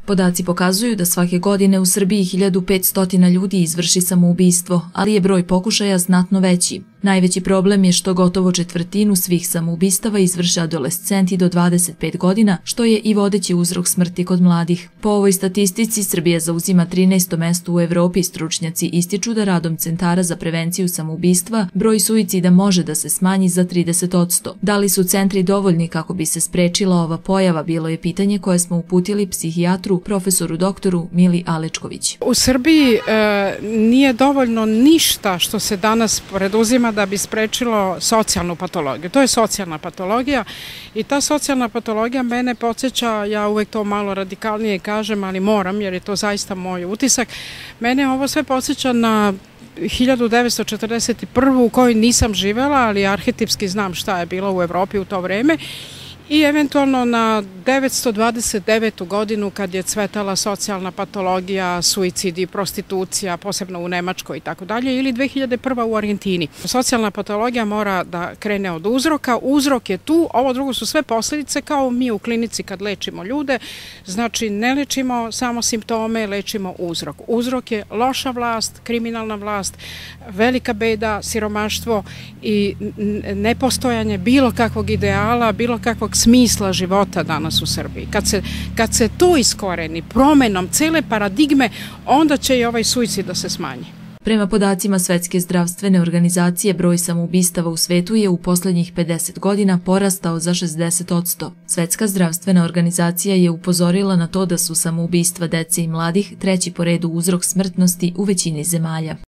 Podaci pokazuju da svake godine u Srbiji 1500 ljudi izvrši samoubistvo, ali je broj pokušaja znatno veći. Najveći problem je što gotovo četvrtinu svih samoubistava izvrše adolescenti do 25 godina, što je i vodeći uzrok smrti kod mladih. Po ovoj statistici Srbija zauzima 13. mesto u Evropi. Stručnjaci ističu da radom centara za prevenciju samoubistva broj suicida može da se smanji za 30%. Da li su centri dovoljni kako bi se sprečila ova pojava, bilo je pitanje koje smo uputili psihijatru profesoru doktoru Mili Alečković. U Srbiji nije dovoljno ništa što se danas preduzima da bi sprečilo socijalnu patologiju. To je socijalna patologija i ta socijalna patologija mene podsjeća, ja uvek to malo radikalnije kažem, ali moram jer je to zaista moj utisak, mene ovo sve podsjeća na 1941. u kojoj nisam živela, ali arhetipski znam šta je bilo u Evropi u to vreme, i eventualno na 929. godinu kad je cvetala socijalna patologija, suicidi, prostitucija, posebno u Nemačkoj i tako dalje, ili 2001. u Argentini. Socijalna patologija mora da krene od uzroka. Uzrok je tu, ovo drugo su sve posljedice kao mi u klinici kad lečimo ljude. Znači ne lečimo samo simptome, lečimo uzrok. Uzrok je loša vlast, kriminalna vlast, velika beda, siromaštvo i nepostojanje bilo kakvog ideala, bilo kakvog smisla života danas u Srbiji. Kad se to iskoreni promenom cele paradigme, onda će i ovaj suicid da se smanji. Prema podacima Svetske zdravstvene organizacije, broj samoubistava u svetu je u poslednjih 50 godina porastao za 60%. Svetska zdravstvena organizacija je upozorila na to da su samoubistva dece i mladih treći po redu uzrok smrtnosti u većini zemalja.